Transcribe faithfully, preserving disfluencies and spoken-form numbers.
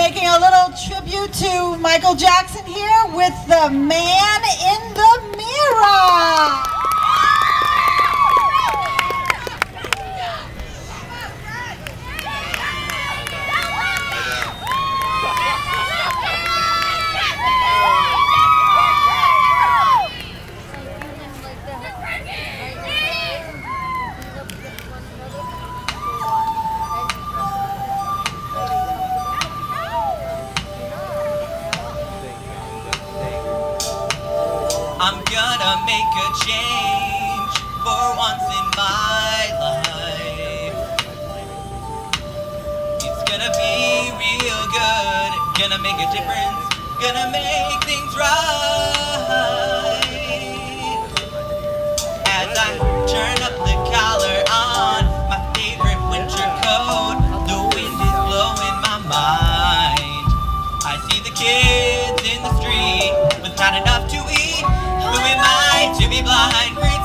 making a little tribute to Michael Jackson here with the Man in the Mirror. I'm gonna make a change for once in my life. It's gonna be real good, gonna make a difference, gonna make things right. As I turn up the collar on my favorite winter coat, the wind is blowing my mind. I see the kids in the street with not enough to eat. Who am I to be blind?